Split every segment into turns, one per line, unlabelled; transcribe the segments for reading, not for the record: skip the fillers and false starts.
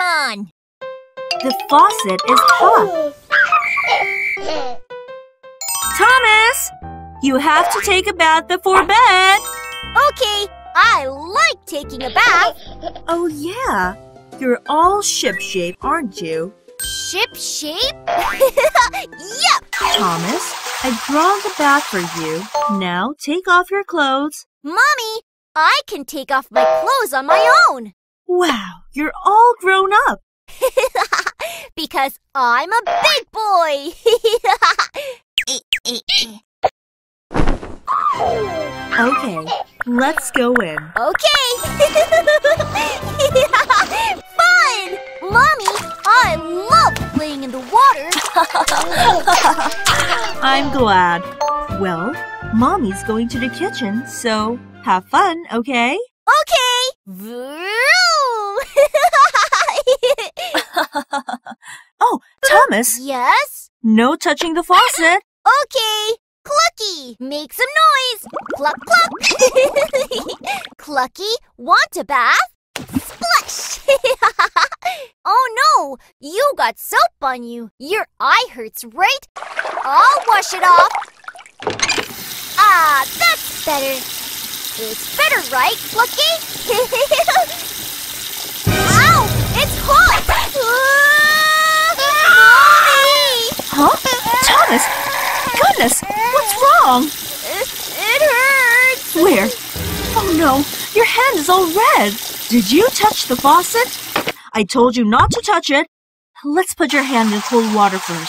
on.
The faucet is hot. Thomas! You have to take a bath before bed.
Okay, I like taking a bath.
Oh, yeah. You're all ship-shape, aren't you?
Ship-shape? Yep!
Thomas, I've drawn the bath for you. Now take off your clothes.
Mommy, I can take off my clothes on my own.
Wow, you're all grown up.
Because I'm a big boy.
Okay, let's go in.
Okay. Fun! Mommy, I love playing in the water.
I'm glad. Well, Mommy's going to the kitchen, so have fun, okay?
Okay. Vroom!
Oh, Thomas!
Yes?
No touching the faucet.
Okay. Clucky, make some noise. Cluck, cluck. Clucky, want a bath? Splash! Oh no, you got soap on you. Your eye hurts, right? I'll wash it off. Ah, that's better. It's better, right, Clucky? Ow! It's hot! Mommy!
Huh? Thomas! Goodness! What's wrong?
It hurts!
Where? Oh no! Your hand is all red! Did you touch the faucet? I told you not to touch it. Let's put your hand in cold water first.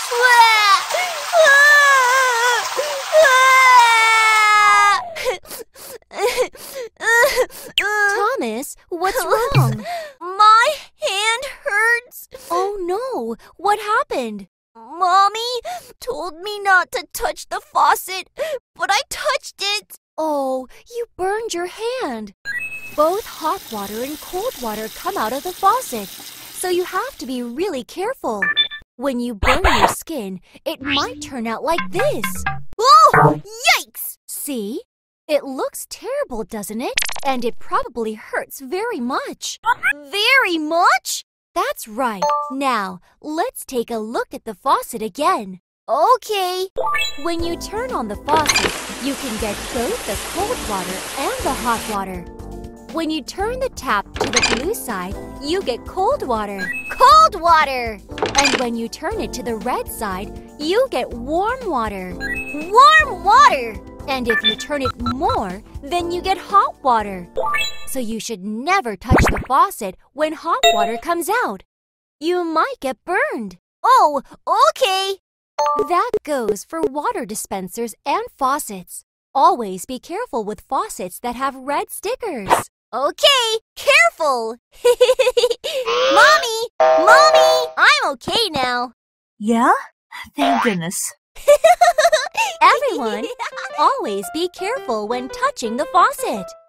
Thomas, what's wrong? My hand hurts. Oh no, what happened? Mommy told me not to touch the faucet, but I touched it. Oh, you burned your hand. Both hot water and cold water come out of the faucet, so you have to be really careful. When you burn your skin, it might turn out like this. Oh, yikes! See? It looks terrible, doesn't it? And it probably hurts very much. Very much? That's right. Now, let's take a look at the faucet again. Okay. When you turn on the faucet, you can get both the cold water and the hot water. When you turn the tap to the blue side, you get cold water. Cold water! And when you turn it to the red side, you get warm water. Warm water! And if you turn it more, then you get hot water. So you should never touch the faucet when hot water comes out. You might get burned. Oh, okay. That goes for water dispensers and faucets. Always be careful with faucets that have red stickers. Okay, careful. Mommy, Mommy, I'm okay now.
Yeah? Thank goodness.
Everyone, always be careful when touching the faucet.